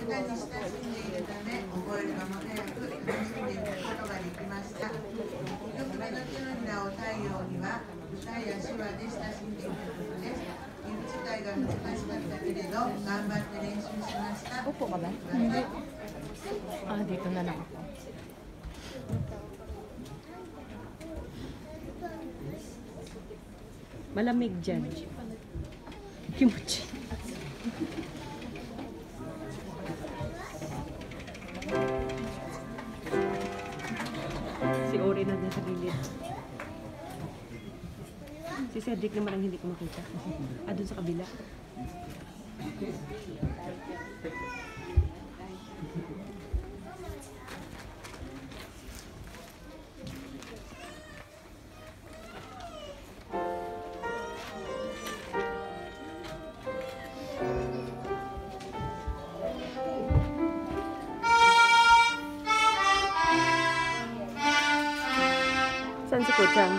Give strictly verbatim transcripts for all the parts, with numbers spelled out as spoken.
歌に親しんでいるため、覚えるのも早く楽しんでいくことができました。いっきょくめの手のひらを太陽には、歌や手話で親しんでいくことです。指使いが難しかったけれど、頑張って練習しました。 Upo ka ba? Ah, dito na lang ako. Malamig dyan. Kimochi. Si Ori na nasa gilid. Si Cedric naman ang hindi ko makita. Ah, dun sa kabila. Saan si Kuchang?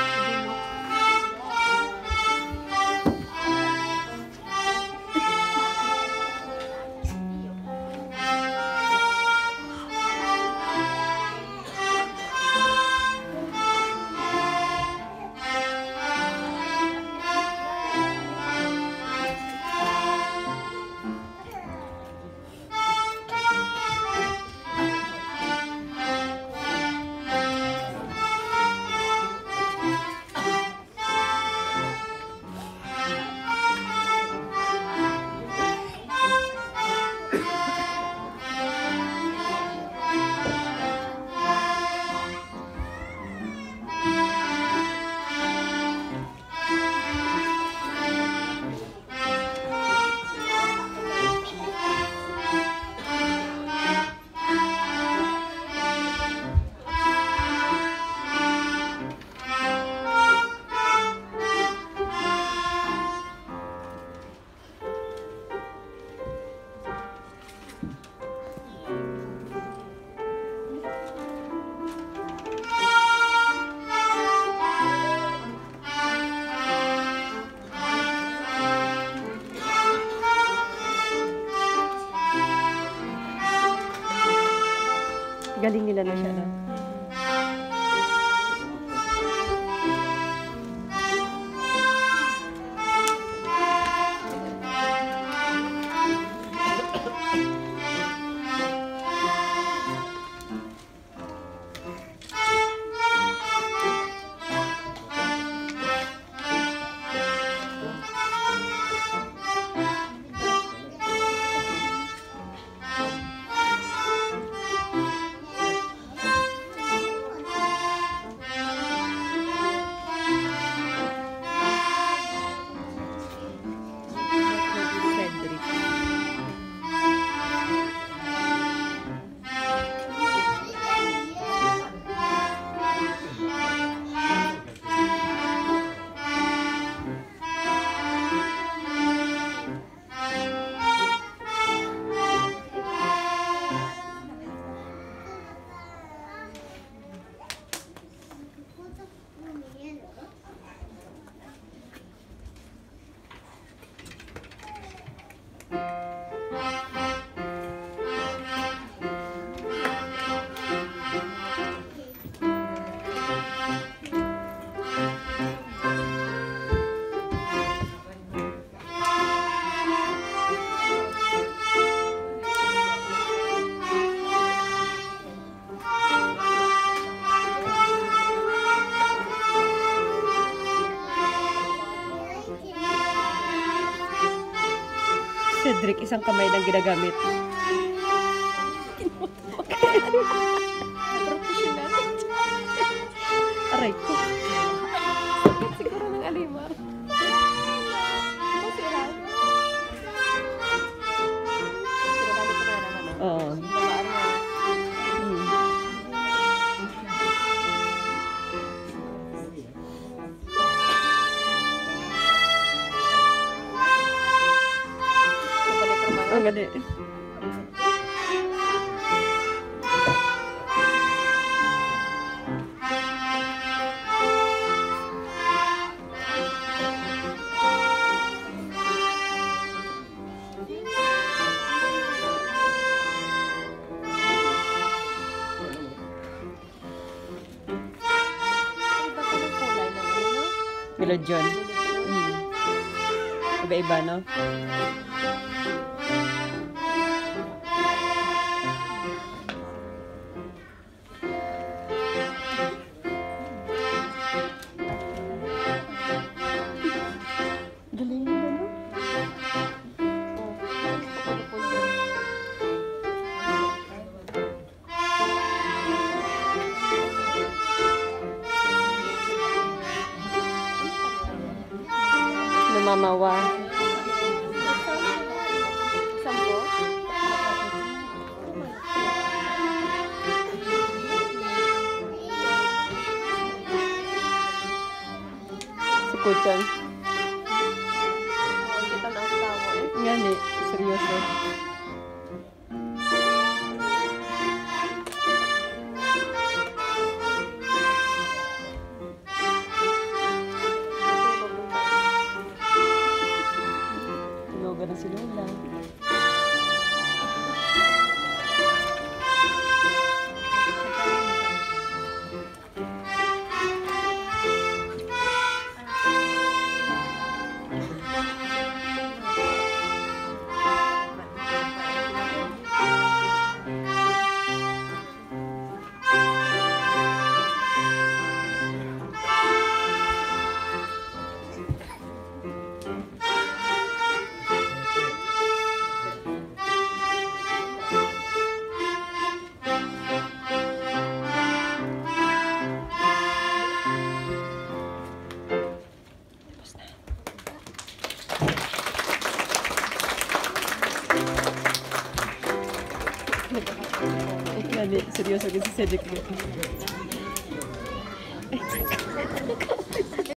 Galing nila na siya na. Cedric, isang kamay lang ginagamit. Professional. Aray ko. Sakit siguro ng alimar. Masirap. Ginagamit ko na naman. Oo. Ang gani. Nickelodeon. Mm. Iba-iba, no? Galing nila, no? Lumamawa. Si Kuchan. Yan eh, seryoso. Tulogan na si Lola. Yan eh, seryoso kasi si Cedric. Ay,